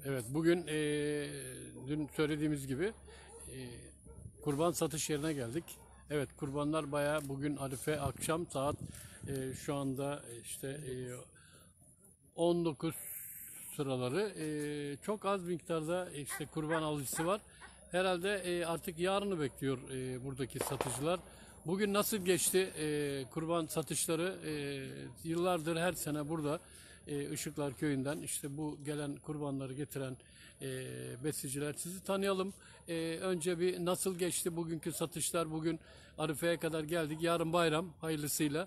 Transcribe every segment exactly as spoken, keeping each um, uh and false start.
Evet, bugün e, dün söylediğimiz gibi e, kurban satış yerine geldik. Evet, kurbanlar bayağı bugün Arife akşam saat e, şu anda işte e, on dokuz sıraları e, çok az miktarda işte kurban alıcısı var. Herhalde e, artık yarını bekliyor e, buradaki satıcılar. Bugün nasıl geçti e, kurban satışları? E, yıllardır her sene burada e, Işıklar Köyü'nden işte bu gelen kurbanları getiren e, besiciler, sizi tanıyalım. E, önce bir nasıl geçti bugünkü satışlar? Bugün Arife'ye kadar geldik. Yarın bayram hayırlısıyla.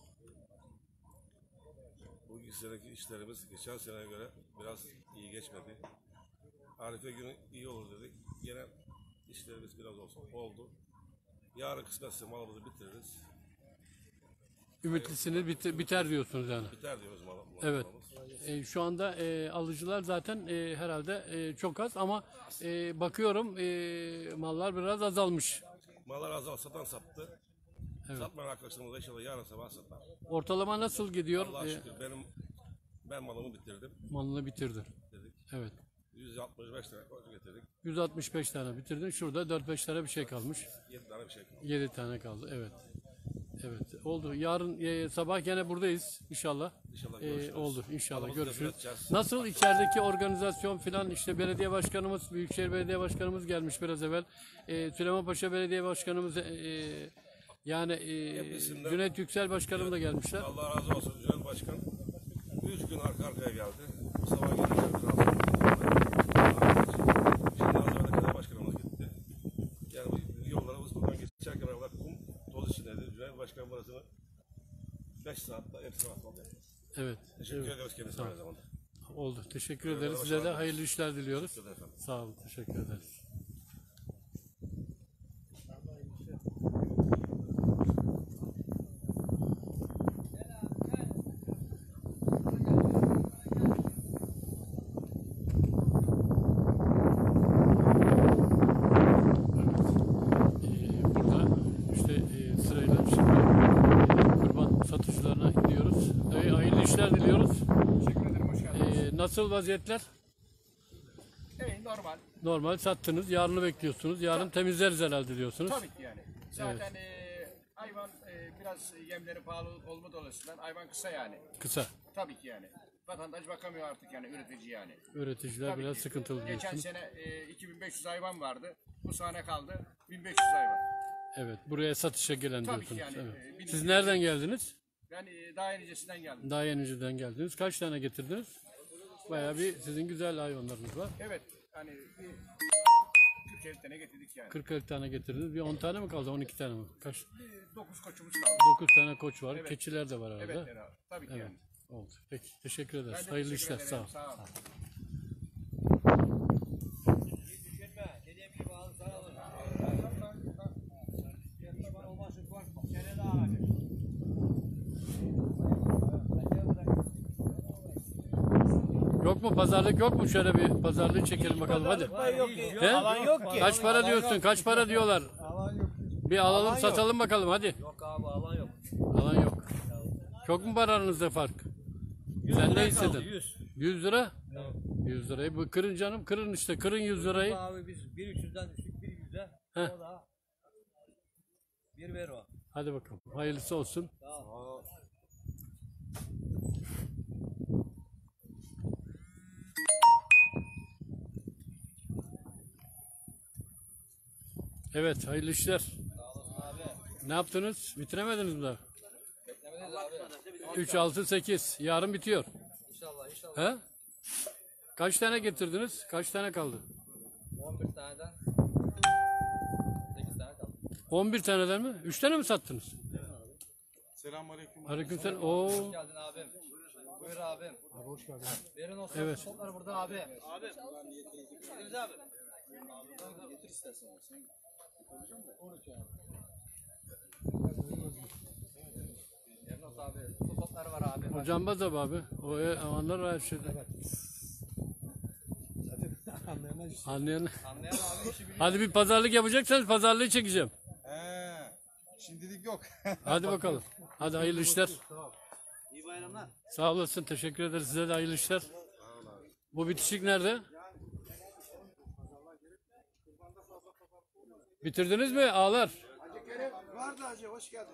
Bu seneki işlerimiz geçen seneye göre biraz iyi geçmedi. Arife günü iyi olur dedik. Yine işlerimiz biraz olsun oldu. Yarın kısmetse malımızı bitiririz. Ümitlisiniz biter, biter diyorsunuz yani. Biter diyoruz mal, mal Evet. malımız. E, şu anda e, alıcılar zaten e, herhalde e, çok az ama e, bakıyorum e, mallar biraz azalmış. Mallar azal satan sattı. Evet. Satmayan arkadaşlarımız da inşallah yarın sabah satar. Ortalama nasıl gidiyor? Allah'a E, şükür benim ben malımı bitirdim. malını bitirdi. Dedik. Evet. yüz altmış beş tane koyun getirdik. yüz altmış beş tane bitirdin. Şurada dört beş tane bir şey kalmış. yedi tane bir şey kaldı. yedi tane kaldı. Evet. Evet. Oldu. Yarın e, sabah gene buradayız inşallah. İnşallah E, görüşürüz. oldu. İnşallah Malımızı görüşürüz. üreteceğiz. Nasıl içerideki organizasyon filan, işte belediye başkanımız, Büyükşehir Belediye Başkanımız gelmiş biraz evvel. E, Süleymanpaşa Belediye Başkanımız, e, yani e, Hepsinden- Cüneyt Yüksel Başkanım da gelmişler. Allah razı olsun Cüneyt Başkan. Üç gün arka arkaya geldi. Bu sabah geldi. Şimdi az önce kadar başkanımız gitti. Yani bu yollarımız buradan geçerken arada kum toz içindeydi. Cüneyt Başkan burasını beş saatte hepsini atladı. Evet. Teşekkür Evet. ediyoruz kendisine aynı zamanda. Oldu. Teşekkür Evet, ederiz. Size de başarılar. hayırlı işler diliyoruz. Teşekkür ederim efendim. Sağ olun. Teşekkür ederiz. Ee, Burada işte e, sırayla şimdi e, kurban satışlarına gidiyoruz. E, hayırlı işler diliyoruz. Teşekkür ederim, hoş geldiniz. E, nasıl vaziyetler? Evet, normal. Normal sattınız. Yarını bekliyorsunuz. Yarın temizleriz herhalde diyorsunuz. Tabii ki yani. Zaten eee, hayvan eee, biraz yemleri pahalı olma dolayısıyla hayvan kısa yani. Kısa. Tabii ki yani. Vatandaş bakamıyor artık yani, üretici yani. Üreticiler Tabii biraz ki. sıkıntılı Geçen diyorsunuz. sene eee, iki bin beş yüz hayvan vardı. Bu sene kaldı bin beş yüz hayvan. Evet. Buraya satışa gelen Tabii ki diyorsunuz. yani, Evet. e, bin- Siz nereden geldiniz? Ben eee, daha öncesinden geldim. Daha yeniciden geldiniz. Kaç tane getirdiniz? Bayağı bir sizin güzel hayvanlarınız var. Evet, hani bir kırk elli tane getirdik yani. kırk elli tane getirdiniz. Bir on tane mi kaldı? on iki tane mi? Kaç? Bir dokuz koçumuz kaldı. dokuz tane koç var. Evet. Keçiler de var arada. Evet, evet, tabii ki Evet. yani. Oldu. Peki. Teşekkür ederiz. Ben de Hayırlı teşekkür işler. ederim, Sağ ol. Sağ ol. Dediğim gibi al sana alın. Pişman olmasın, korkma. Sene daha alacak. Yok mu? Pazarlık yok mu? Şöyle bir pazarlığı çekelim bakalım. Hadi. Yok ki. He? Alan yok ki. Kaç para diyorsun? Kaç para diyorlar? Bir alalım Alan yok. satalım bakalım. Hadi. Yok abi alan yok. Alan yok. Çok mu var aranızda fark? Sen ne istedin? yüz. yüz lira? yüz lirayı. Bu kırın canım. Kırın işte. Kırın yüz lirayı. Abi biz bir üç yüzden düştük bir yüze. Heh. O da bir ver o. Hadi bakalım. Hayırlısı olsun. Evet, hayırlı işler. Ne yaptınız? Bitiremediniz mi daha? üç, altı, sekiz. Yarın bitiyor. İnşallah inşallah. He? Kaç tane getirdiniz? Kaç tane kaldı? on bir taneden sekiz tane kaldı. on bir taneden mi? üç tane mi sattınız? Selamünaleyküm. Aleykümselam. Oo. Hoş geldin abim. Buyur abim. Abi hoş geldin. Verin olsun. Evet. Toplar burada abi. Abi. Deniz abi. Getir istersen. Verin olsun abi. Bu toplar var abi. O cambaz abi abi. O e, amanlar her şeyde. Anlayan. Anlayan abi işi biliyor. Hadi bir pazarlık yapacaksanız pazarlığı çekeceğim. He, şimdilik yok. Hadi bakalım. Hadi hayırlı işler. İyi bayramlar. Sağ olasın. Teşekkür ederiz. Size de hayırlı işler. Bu bitişik nerede? Bitirdiniz mi ağalar? Vardı hacı, hoş geldin.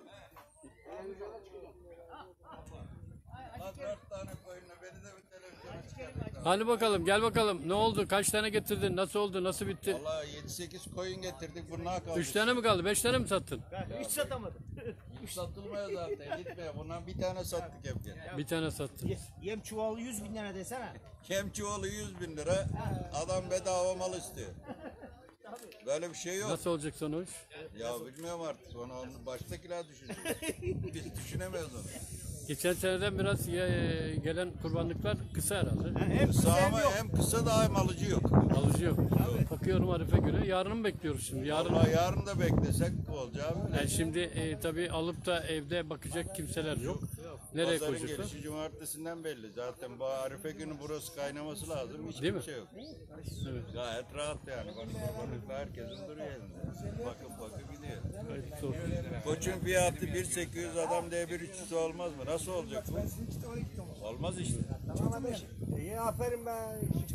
Dört tane koyunla beni de bir televizyona çıkarttı. Hadi bakalım gel bakalım. Ne oldu? Kaç tane getirdin? Nasıl oldu? Nasıl bitti? Valla yedi sekiz koyun getirdik, bunlar kaldı. Üç tane mi kaldı? Beş tane mi sattın? Hiç satamadım. Üç satılmıyor zaten, gitmiyor. Bundan bir tane sattık hep gene. Bir tane sattın. Yem çuvalı yüz bin lira desene. Kem çuvalı yüz bin lira, adam bedava mal istiyor. Böyle bir şey yok. Nasıl olacak sonuç? Ya bilmiyorum artık, onu onu baştakiler düşünecek. Biz düşünemiyoruz onu. Geçen seneden biraz e, gelen kurbanlıklar kısa herhalde. Hem Kısa ama hem kısa da hem alıcı yok. Alıcı yok. Bakıyorum Arife göre. Yarını mı bekliyoruz şimdi? Yarın. Vallahi yarın da beklesek olacağı bile. Yani şimdi e, tabii alıp da evde bakacak kimseler yok. Nereye Pazarın koyacaklar? gelişi cumartesinden belli. Zaten bu Arife günü burası kaynaması lazım. Hiç Değil mi? kimse yok. Evet. Gayet rahat yani. Kurbanlıkla herkesin duruyor elinde. Bakıp bakıp gidiyor. Hayırlısı olsun. Koçun fiyatı bir sekiz yüz, adam diye bir üç yüz olmaz mı? Nasıl olacak bu? Olmaz işte. İyi aferin be.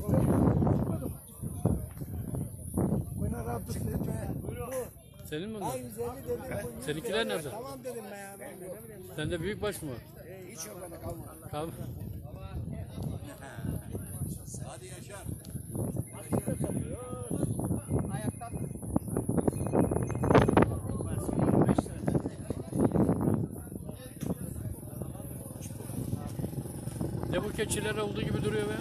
Buna Rabbim be. Senin mi bunlar? yüz elli dedim. Seninkiler nerede? Tamam dedim be ya. Ben de ne bileyim. Sende büyük baş mı var? E, hiç yok bende kalmadı. Kal. Hadi Yaşar. Ne bu keçiler olduğu gibi duruyor be?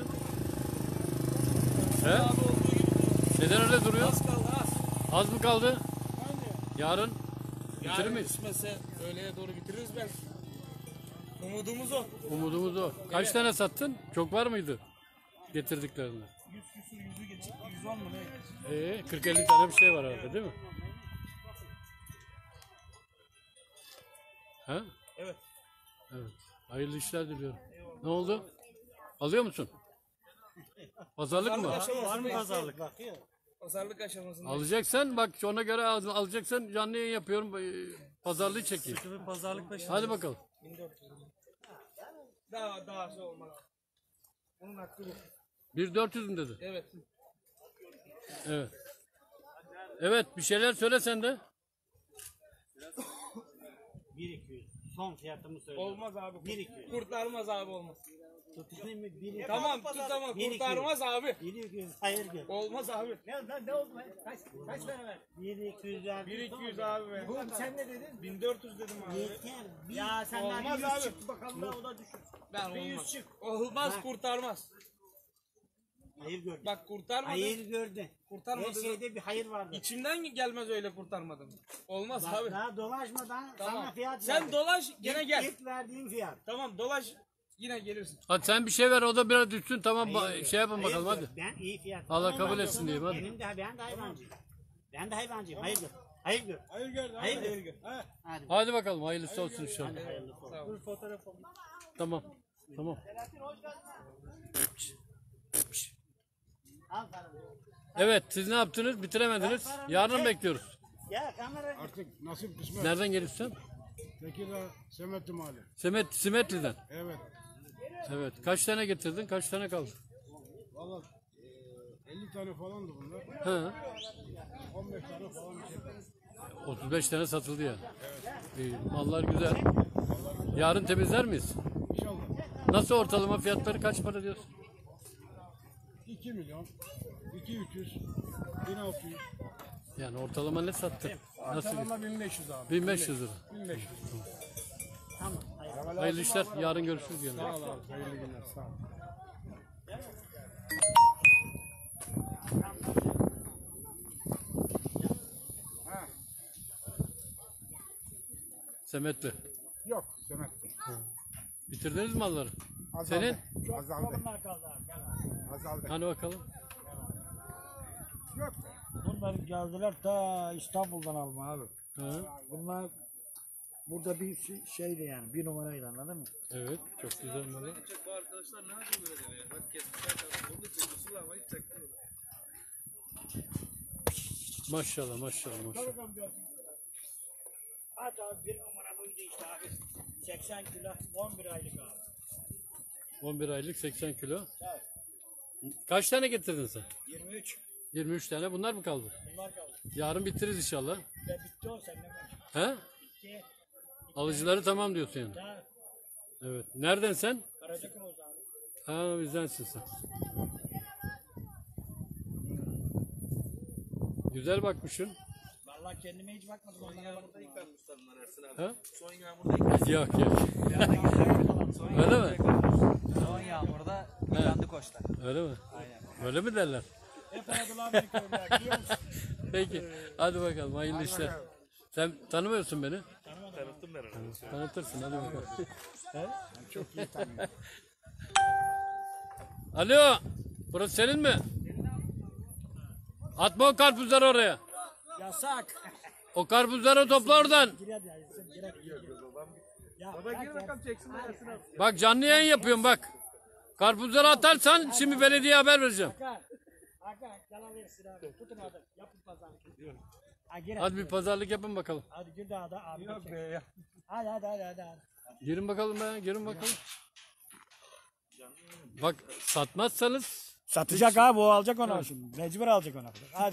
He? Neden öyle duruyor? Az kaldı az. Az mı kaldı? Yarın bitirir Yarın miyiz? kısmetse öğleye doğru bitiririz belki. Umudumuz o. Umudumuz o. Kaç tane sattın? Çok var mıydı? Getirdiklerinden. Yüz küsur yüzü geçip yüz on mu ne? Ee, kırk elli tane bir şey var herhalde değil mi? Ha? Evet. Evet. Hayırlı işler diliyorum. Ne oldu? Alıyor musun? Pazarlık mı? Var mı pazarlık? Pazarlık aşamasında. Alacaksan bak ona göre al- alacaksan canlı yayın yapıyorum. Ee, Pazarlığı çekeyim. Bir pazarlık peşinde. Hadi bakalım. bin dört yüz. Daha daha şey olmaz. Onun hakkı bu. bir dört yüz mü dedi? Evet. Evet. Evet bir şeyler söyle sen de. bir iki yüz. Son fiyatımı söylüyorum. Olmaz abi. bir iki yüz. Kurtarmaz abi olmaz. Tutayım mı? bir iki yüz. Tamam tut ama Bir iki kurtarmaz abi. bir iki yüz. Hayır gör. Olmaz abi. Ne, ne, ne oldu? Kaç, kaç tane ver? bir iki yüz verdim. bir iki yüz abi be. Oğlum sen ne dedin? bin dört yüz dedim abi. Yeter. Ya senden Olmaz yüz abi. çıktı bakalım da o da düşür. Ben Bir yüz olmaz. çık. Olmaz kurtarmaz. Hayır gördü. Bak kurtarmadı. Hayır gördü. Her Kurtarmadı. şeyde bir hayır vardı. İçimden gelmez öyle kurtarmadım. Olmaz Daha, abi. daha dolaşmadan sana Tamam. fiyat Sen verdim. dolaş gene İlk- gel. İlk verdiğin fiyat. Tamam dolaş yine gelirsin. Hadi sen bir şey ver o da biraz düşsün tamam ba- Hayır, şey yapın hayır bakalım gör. hadi. Ben iyi fiyat. Allah kabul etsin diyeyim hadi. Benim de ben de hayvancıyım. Ben de hayvancıyım. Hayır gör. Hayır gör. Hayır gördüm. Hayır Hayır gör. gör. Hadi. Hadi bakalım hayırlısı olsun inşallah. Hadi hayırlısı olsun. Dur fotoğraf al. Tamam. Tamam. Al paranı. Evet siz ne yaptınız? Bitiremediniz. Yarın bekliyoruz. Ya kamera. Artık nasip kısmet. Nereden gelirsin? Tekirdağ Semetli Mahalle. Semet, Simetli'den. Evet. Evet. Kaç tane getirdin? Kaç tane kaldı? Valla e, elli tane falandı bunlar. Ha. on beş tane falan bir şey kaldı. otuz beş tane satıldı yani. İyi, mallar güzel. Yarın temizler miyiz? İnşallah. Nasıl ortalama fiyatları kaç para diyorsun? iki milyon, iki üç yüz, bin altı yüz. Yani ortalama ne sattın? Nasıl? Ortalama bin beş yüz abi. bin beş yüz lira. bin beş yüz. Tamam. Hayırlı işler. Yarın görüşürüz yine. Sağ ol abi. Hayırlı günler. Sağ ol. Semetli. Yok Semetli. Bitirdiniz mi malları? Azaldı. Senin? Azaldı. Bunlar kaldı abi. Gel abi. Azaldı. Hani bakalım. Yok. Bunlar geldiler ta İstanbul'dan alma abi. Ha, Bunlar burada bir şey- şeydi yani bir numaraydı anladın mı? evet. Çok güzel malı. Bu arkadaşlar ne yapıyor böyle ya? Bak kesmişler. Onu da çekmişler ama hiç çekmiyor. Maşallah maşallah maşallah. Hadi abi bir numara buydu işte abi. seksen kilo on bir aylık abi. on bir aylık seksen kilo. Kaç tane getirdin sen? yirmi üç. yirmi üç tane bunlar mı kaldı? Bunlar kaldı. Yarın bitiririz inşallah. Ve bitti o seninle konuşuyor. He? Bitti. Alıcıları tamam diyorsun yani. Daha Evet. Nereden sen? Karacakoz abi. Ha bizdensin sen. Güzel bakmışsın. Vallahi kendime hiç bakmadım. Onlara bakmadım. Ha? Son yağmurda Yok yok. Öyle mi? Son yağmurda yıkandı koçlar. Öyle mi? Aynen. Öyle mi derler? Hep aradılar beni köyde. Biliyor musun? Peki. Hadi bakalım. Hayırlı işler. Sen tanımıyorsun beni. Tanıttım ben onu. Tanıtırsın. Hadi bakalım. Çok iyi tanıyorum. Alo. Burası senin mi? Atma o karpuzları oraya. Yasak. O karpuzları topla oradan. Gir hadi. hadi, sen Gir hadi. Gir, gir. Ya baba gir bakalım çeksin de gelsin abi. Bak canlı yayın yapıyorum bak. Karpuzları atarsan şimdi belediyeye haber vereceğim. Hakan. Hakan. Yalan versin abi. Tutun hadi. Yapın pazarlık. Ha, gir hadi. Hadi bir pazarlık yapın bakalım. Hadi gir daha da abi. Yok be ya. Hadi hadi hadi hadi. hadi. Girin bakalım be. Girin bakalım. Bak satmazsanız Satacak abi, o alacak onu şimdi. Mecbur alacak onu. Hadi.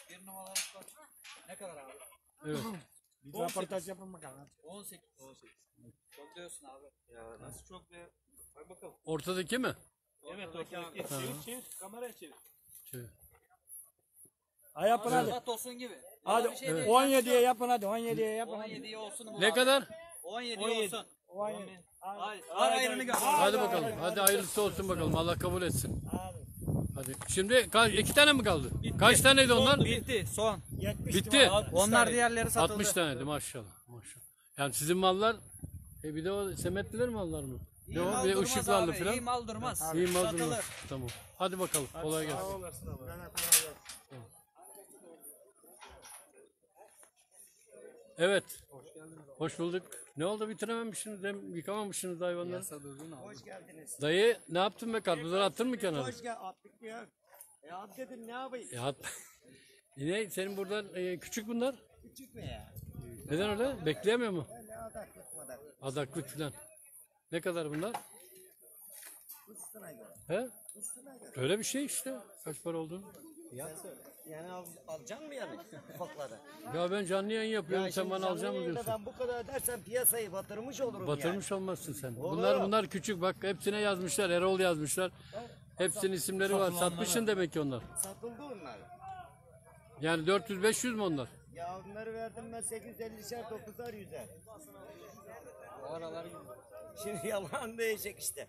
Ne kadar abi? evet. Bir röportaj yapın bakalım. hadi. on sekiz. on sekiz. Çok diyorsun abi. Ya nasıl çok be? Bak bakalım. Ortadaki mi? Evet ortadaki. Çevir çevir. Kamerayı çevir. Şöyle. Ha yapın hadi. Saat olsun gibi. Hadi Bir şey değil. on yediye yapın hadi. on yediye yapın. on hadi. yediye olsun bu Ne abi. kadar? on yedi on yedi. olsun. on yedi. Hadi. Hadi ayrını gör. Hadi bakalım. Hadi hayırlısı olsun bakalım. Allah kabul etsin. Hadi. Hadi. Şimdi ka- iki tane mi kaldı? Kaç taneydi onlar? Bitti son. yetmiş Bitti. değil mi? altmış Onlar tane. diğerleri satıldı. altmış taneydi maşallah. Maşallah. Yani sizin mallar e bir de o semetliler mallar mı? İyi Ne o? mal Bir de durmaz ışıklarlı abi, falan. İyi mal durmaz. İyi mal Satılır. durmaz. Tamam. Hadi bakalım. Kolay gelsin. Evet. Hoş bulduk. Ne oldu bitirememişsiniz? Hem yıkamamışsınız hayvanları. Hoş geldiniz. Dayı ne yaptın be? Karpuzları attın mı kenara? Hoş geldin. Attık ya. E at dedim, ne yapayım? Ya at. Yine senin buradan e, küçük bunlar. Küçük mü ya? Neden öyle? Bekleyemiyor mu? Öyle adaklık madak. Adaklık falan. Ne kadar bunlar? Üstüne göre. He? Üstüne göre. Öyle bir şey işte. Kaç para olduğunu. Yani al, alacaksın mı yani ufakları? Ya ben canlı yayın yapıyorum. Sen bana alacak mı diyorsun? Ben bu kadar dersen piyasayı batırmış olurum Batırmış olmazsın sen. Olur. Bunlar bunlar küçük. Bak hepsine yazmışlar. Erol yazmışlar. Hepsinin isimleri var. Satmışsın demek ki onlar. yani. Satıldı onlar. Yani dört yüz beş yüz mü onlar? Ya onları verdim ben sekiz yüz ellişer dokuzar yüzer. O aralar gibi. Şimdi yalan değecek işte.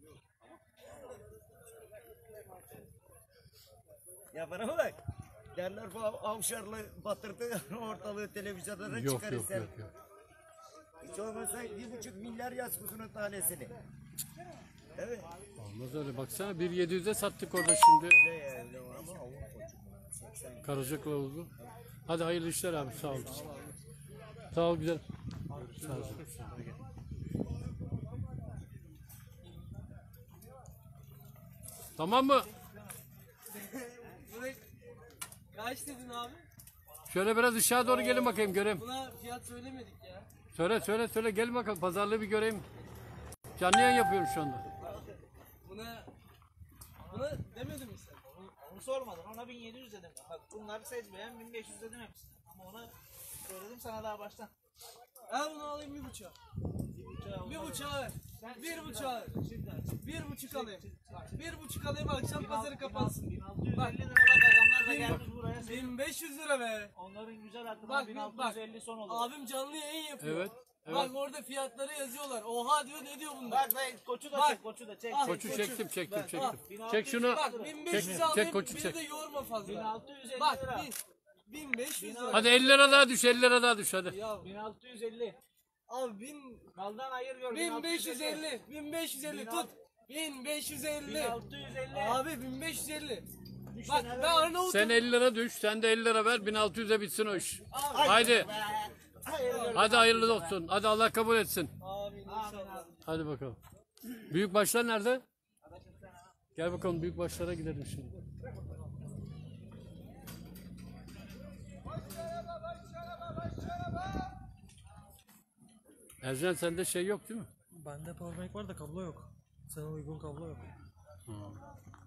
Ya bana bak. Derler bu av- avşarla batırdı ortalığı, televizyonda da Yok çıkar yok ister. yok yok. Hiç olmasa bir buçuk milyar yaz kusunun tanesini. Evet. Olmaz öyle. Baksana bir yedi yüze sattık orada şimdi. Ne yani ama Avrupa seksen. Karacak oldu. Hadi hayırlı işler abi. Sağ ol. Sağ ol güzel. Sağ ol. Tamam mı? Kaç dedin abi? Şöyle biraz aşağı doğru gelin bakayım göreyim. Buna fiyat söylemedik ya. Söyle söyle söyle gelin bakalım pazarlığı bir göreyim. Canlı yayın yapıyorum şu anda. Buna buna demedin mi sen? Onu, onu sormadın. Ona bin yedi yüz dedim. Bak bunları seçmeyen bin beş yüz dedim hepsine. Ama ona söyledim sana daha baştan. Al bunu alayım bir buçuğa. Bir buçuğa ver. Bir buçuğa ver. Bir buçuk alayım. Bir buçuk alayım akşam pazarı kapansın. bin altı yüz Bak. elli lira bak adamlar da Bin- gelmiş buraya. bin beş yüz lira be. Onların güzel hakkında Bak bin bak altı bak. yüz elli son olur. Abim canlı yayın yapıyor. Evet. Evet. Bak orada fiyatları yazıyorlar. Oha diyor, ne diyor bunlar? Bak ben koçu da Bak. çek, koçu da çek. Ah, Koçu çektim çektim Bak, çektim. ah. Çek şunu. Bak bin beş Çek, yüz çek alayım, koçu beni çek. de yorma fazla. bin altı yüz elli Bak lira. bin, bin beş yüz lira. Hadi elli lira daha düş elli lira daha düş hadi. Ya bin altı yüz elli. abi bin, Maldan hayır gör. bin beş yüz elli, bin beş yüz elli tut. bin beş yüz elli. bin altı yüz elli. Abi bin beş yüz elli. Bak ben Arnavut'um. Sen elli lira düş sen de elli lira ver bin altı yüze bitsin o iş. Haydi. Hadi hayırlı olsun. Hadi Allah kabul etsin. Abi inşallah. Hadi bakalım. Büyük başlar nerede? Gel bakalım büyük başlara gidelim şimdi. Ercan sende şey yok değil mi? Bende powerbank var da kablo yok. Sana uygun kablo yok.